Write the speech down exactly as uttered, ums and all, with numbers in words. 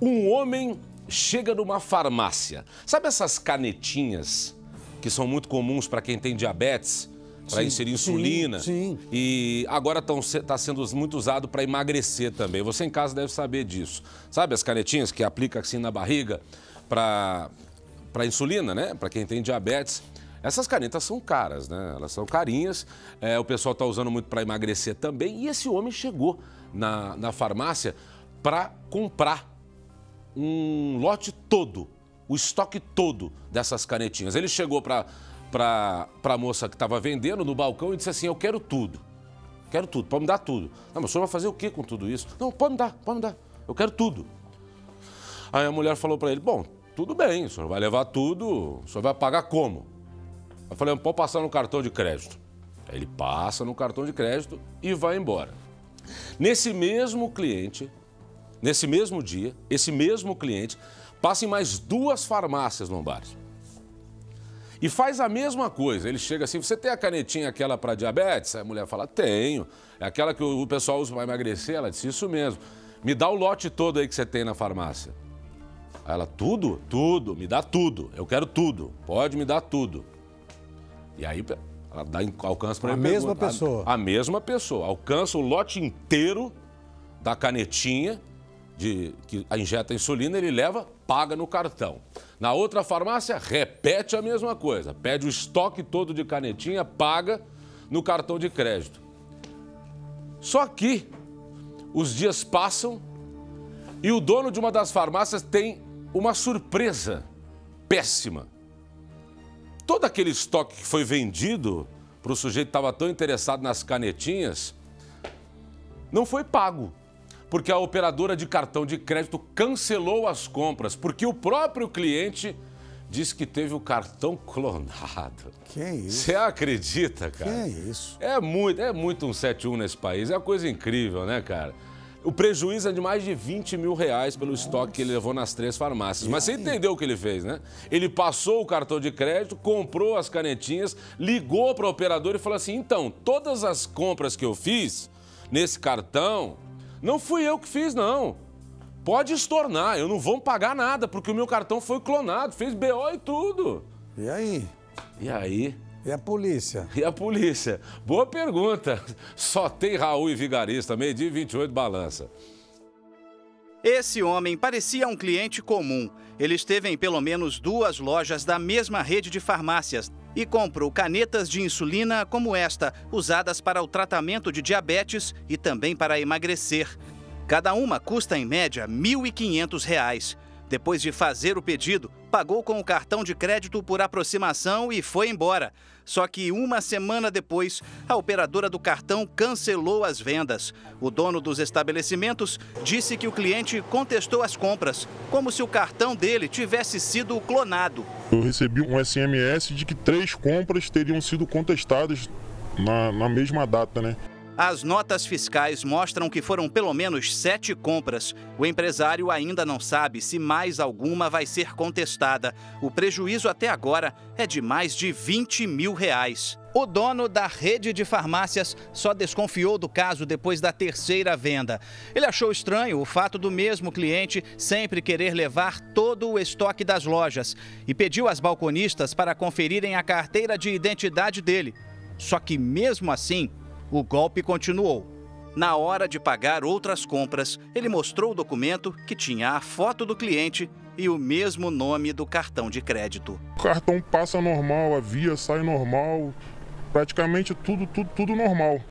Um homem chega numa farmácia. Sabe essas canetinhas que são muito comuns para quem tem diabetes? Para inserir insulina. Sim, sim. E agora está sendo muito usado para emagrecer também. Você em casa deve saber disso. Sabe as canetinhas que aplica assim na barriga para para insulina, né? Para quem tem diabetes. Essas canetas são caras, né? Elas são carinhas. É, o pessoal está usando muito para emagrecer também. E esse homem chegou na, na farmácia para comprar um lote todo, o estoque todo dessas canetinhas. Ele chegou para para a moça que estava vendendo no balcão e disse assim: eu quero tudo, quero tudo, pode me dar tudo. Não, mas o senhor vai fazer o que com tudo isso? Não, pode me dar, pode me dar, eu quero tudo. Aí a mulher falou para ele: bom, tudo bem, o senhor vai levar tudo, o senhor vai pagar como? Eu falei: pode passar no cartão de crédito. Aí ele passa no cartão de crédito e vai embora. Nesse mesmo cliente, nesse mesmo dia, esse mesmo cliente passa em mais duas farmácias lombares. E faz a mesma coisa. Ele chega assim: você tem a canetinha aquela para diabetes? Aí a mulher fala: tenho. É aquela que o pessoal usa para emagrecer? Ela disse: isso mesmo. Me dá o lote todo aí que você tem na farmácia. Aí ela: tudo? Tudo. Me dá tudo. Eu quero tudo. Pode me dar tudo. E aí ela dá alcance para ele. A mesma pessoa. A, a mesma pessoa. Alcança o lote inteiro da canetinha de, que injeta insulina, ele leva, paga no cartão. Na outra farmácia, repete a mesma coisa. Pede o estoque todo de canetinha, paga no cartão de crédito. Só que os dias passam e o dono de uma das farmácias tem uma surpresa péssima. Todo aquele estoque que foi vendido para o sujeito que estava tão interessado nas canetinhas não foi pago, porque a operadora de cartão de crédito cancelou as compras, porque o próprio cliente disse que teve o cartão clonado. Que é isso? Você acredita, cara? Que é isso? É muito, é muito um sete um nesse país, é uma coisa incrível, né, cara? O prejuízo é de mais de vinte mil reais pelo Nossa. estoque que ele levou nas três farmácias. Mas você entendeu o que ele fez, né? Ele passou o cartão de crédito, comprou as canetinhas, ligou para o operador e falou assim: então, todas as compras que eu fiz nesse cartão, não fui eu que fiz, não. Pode estornar, eu não vou pagar nada, porque o meu cartão foi clonado, fez B O e tudo. E aí? E aí? E a polícia? E a polícia? Boa pergunta. Só tem Raul e Vigarista, meio-dia e vinte e oito, balança. Esse homem parecia um cliente comum. Ele esteve em pelo menos duas lojas da mesma rede de farmácias e comprou canetas de insulina como esta, usadas para o tratamento de diabetes e também para emagrecer. Cada uma custa, em média, mil e quinhentos reais. Depois de fazer o pedido, pagou com o cartão de crédito por aproximação e foi embora. Só que uma semana depois, a operadora do cartão cancelou as vendas. O dono dos estabelecimentos disse que o cliente contestou as compras, como se o cartão dele tivesse sido clonado. Eu recebi um S M S de que três compras teriam sido contestadas na, na mesma data, né? As notas fiscais mostram que foram pelo menos sete compras. O empresário ainda não sabe se mais alguma vai ser contestada. O prejuízo até agora é de mais de vinte mil reais. O dono da rede de farmácias só desconfiou do caso depois da terceira venda. Ele achou estranho o fato do mesmo cliente sempre querer levar todo o estoque das lojas e pediu às balconistas para conferirem a carteira de identidade dele. Só que mesmo assim, o golpe continuou. Na hora de pagar outras compras, ele mostrou o documento que tinha a foto do cliente e o mesmo nome do cartão de crédito. O cartão passa normal, a via sai normal, praticamente tudo, tudo, tudo normal.